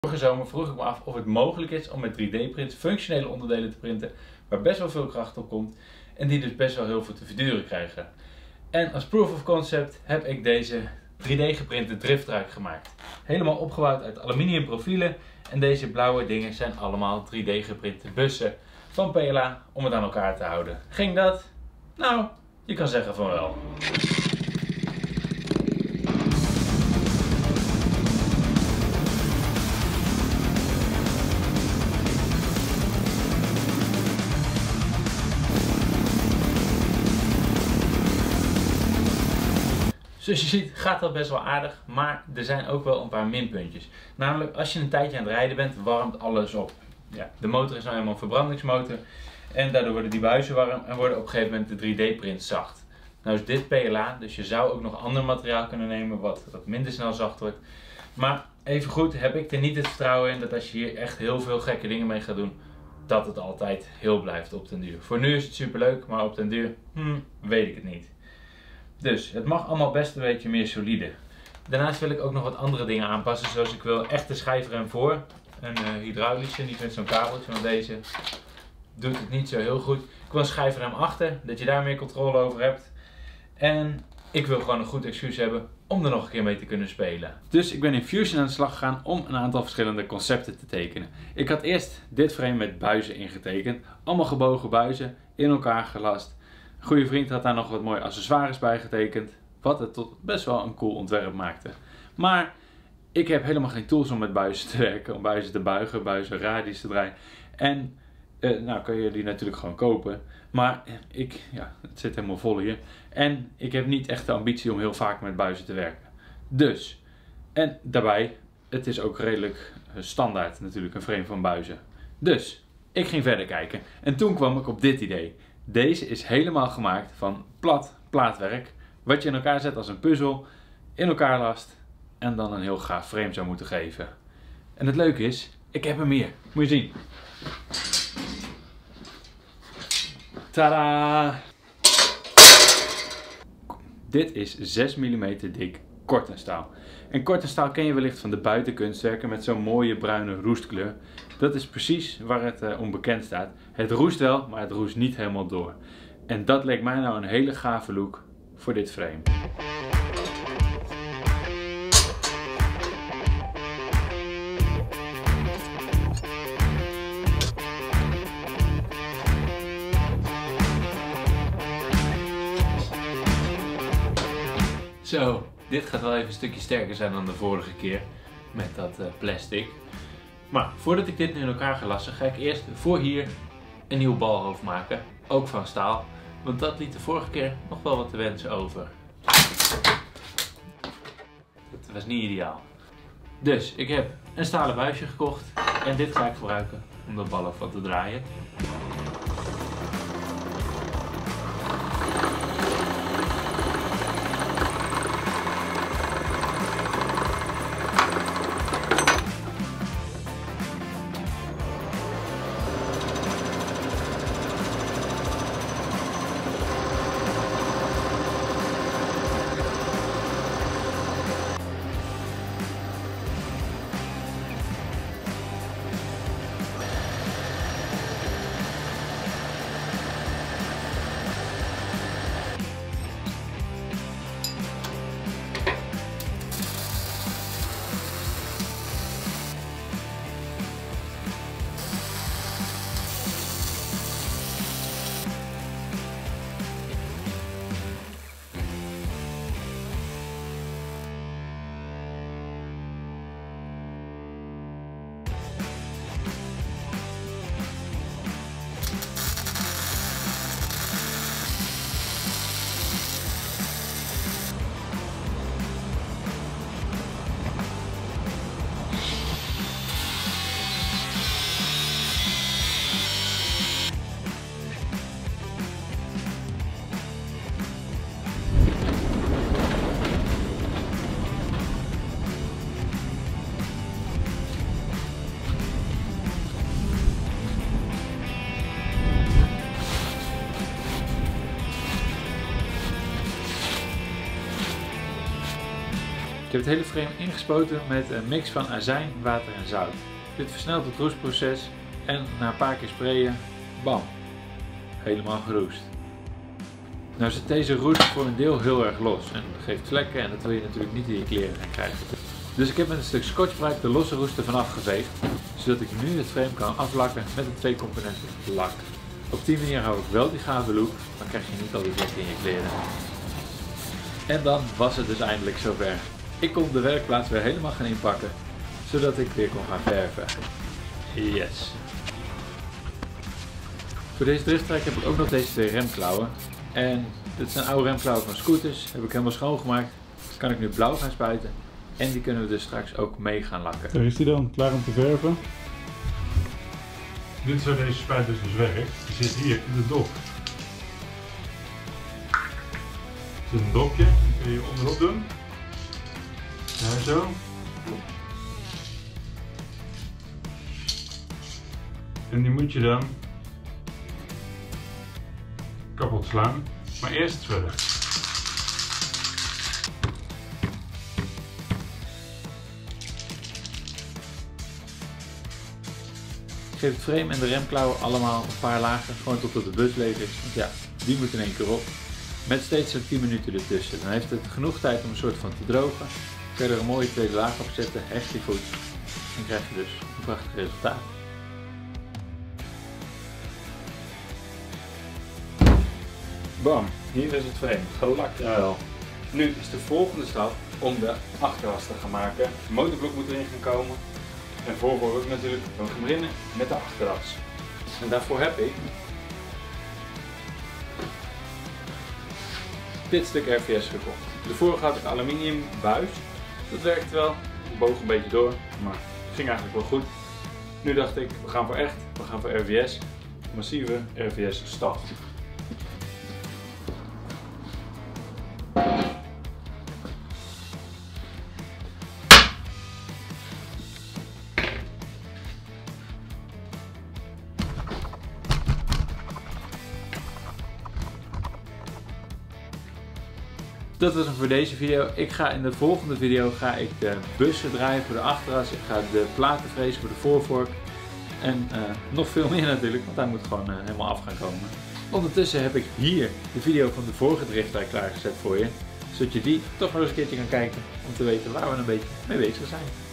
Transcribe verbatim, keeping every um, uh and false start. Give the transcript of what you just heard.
Vorige zomer vroeg ik me af of het mogelijk is om met drie D print functionele onderdelen te printen waar best wel veel kracht op komt en die dus best wel heel veel te verduren krijgen. En als proof of concept heb ik deze drie D geprinte driftruik gemaakt. Helemaal opgebouwd uit aluminium profielen en deze blauwe dingen zijn allemaal drie D geprinte bussen van P L A om het aan elkaar te houden. Ging dat? Nou, je kan zeggen van wel. Zoals je ziet gaat dat best wel aardig, maar er zijn ook wel een paar minpuntjes. Namelijk als je een tijdje aan het rijden bent, warmt alles op. Ja, de motor is nou helemaal een verbrandingsmotor en daardoor worden die buizen warm en worden op een gegeven moment de drie D print zacht. Nou is dit P L A, dus je zou ook nog ander materiaal kunnen nemen wat, wat minder snel zacht wordt. Maar evengoed heb ik er niet het vertrouwen in dat als je hier echt heel veel gekke dingen mee gaat doen, dat het altijd heel blijft op den duur. Voor nu is het super leuk, maar op den duur hmm, weet ik het niet. Dus het mag allemaal best een beetje meer solide. Daarnaast wil ik ook nog wat andere dingen aanpassen, zoals ik wil echt de schijfrem voor. Een uh, hydraulische, niet met zo'n kabeltje, want deze doet het niet zo heel goed. Ik wil een schijfrem achter, dat je daar meer controle over hebt. En ik wil gewoon een goed excuus hebben om er nog een keer mee te kunnen spelen. Dus ik ben in Fusion aan de slag gegaan om een aantal verschillende concepten te tekenen. Ik had eerst dit frame met buizen ingetekend. Allemaal gebogen buizen, in elkaar gelast. Een goede vriend had daar nog wat mooie accessoires bij getekend, wat het tot best wel een cool ontwerp maakte. Maar ik heb helemaal geen tools om met buizen te werken, om buizen te buigen, buizen radius te draaien. En eh, nou kan je die natuurlijk gewoon kopen, maar ik, ja, het zit helemaal vol hier. En ik heb niet echt de ambitie om heel vaak met buizen te werken. Dus, en daarbij, het is ook redelijk standaard natuurlijk een frame van buizen. Dus, ik ging verder kijken en toen kwam ik op dit idee. Deze is helemaal gemaakt van plat plaatwerk, wat je in elkaar zet als een puzzel, in elkaar last en dan een heel gaaf frame zou moeten geven. En het leuke is, ik heb er meer. Moet je zien. Tadaa! Dit is zes millimeter dik kortenstaal. En kortenstaal ken je wellicht van de buitenkunstwerken met zo'n mooie bruine roestkleur. Dat is precies waar het uh, om bekend staat. Het roest wel, maar het roest niet helemaal door. En dat leek mij nou een hele gave look voor dit frame. Zo, dit gaat wel even een stukje sterker zijn dan de vorige keer met dat uh, plastic. Maar voordat ik dit nu in elkaar ga lassen, ga ik eerst voor hier een nieuw balhoofd maken. Ook van staal, want dat liet de vorige keer nog wel wat te wensen over. Dat was niet ideaal. Dus ik heb een stalen buisje gekocht en dit ga ik gebruiken om dat balhoofd van te draaien. Ik heb het hele frame ingespoten met een mix van azijn, water en zout. Dit versnelt het roestproces en na een paar keer sprayen, bam, helemaal geroest. Nou zit deze roest voor een deel heel erg los en geeft vlekken en dat wil je natuurlijk niet in je kleren gaan krijgen. Dus ik heb met een stuk scotchbrite de losse roest ervan afgeveegd, zodat ik nu het frame kan aflakken met een twee componenten lak. Op die manier hou ik wel die gave look, dan krijg je niet al die vlekken in je kleren. En dan was het dus eindelijk zover. Ik kon de werkplaats weer helemaal gaan inpakken, zodat ik weer kon gaan verven. Yes! Voor deze drifttrack heb ik ook nog deze twee remklauwen. En dit zijn oude remklauwen van scooters, heb ik helemaal schoongemaakt. Kan ik nu blauw gaan spuiten. En die kunnen we dus straks ook mee gaan lakken. Daar is die dan, klaar om te verven. Dit is waar deze spuit dus werkt. Die zit hier in de dop. Er zit een dopje, die kun je onderop doen. Ja, zo. En die moet je dan kapot slaan. Maar eerst schudden. Ik geef het frame en de remklauwen allemaal een paar lagen, gewoon totdat de bus leeg is. Want ja, die moet in één keer op. Met steeds zo'n tien minuten ertussen. Dan heeft het genoeg tijd om een soort van te drogen. Dan kun je er een mooie tweede laag op zetten, hecht je goed. En krijg je dus een prachtig resultaat. Bam, hier is het frame, gelakt en wel. Nu is de volgende stap om de achteras te gaan maken. De motorblok moet erin gaan komen. En voorvoor ook natuurlijk, we gaan beginnen met de achteras. En daarvoor heb ik dit stuk R V S gekocht. De vorige had ik aluminium buis. Dat werkte wel, ik boog een beetje door, maar het ging eigenlijk wel goed. Nu dacht ik, we gaan voor echt, we gaan voor R V S. Massieve R V S staf. Dat was hem voor deze video. Ik ga in de volgende video ga ik de bussen draaien voor de achteras. Ik ga de platen frezen voor de voorvork. En uh, nog veel meer natuurlijk, want hij moet gewoon uh, helemaal af gaan komen. Ondertussen heb ik hier de video van de vorige drifttrack klaargezet voor je. Zodat je die toch nog eens een keertje kan kijken om te weten waar we een beetje mee bezig zijn.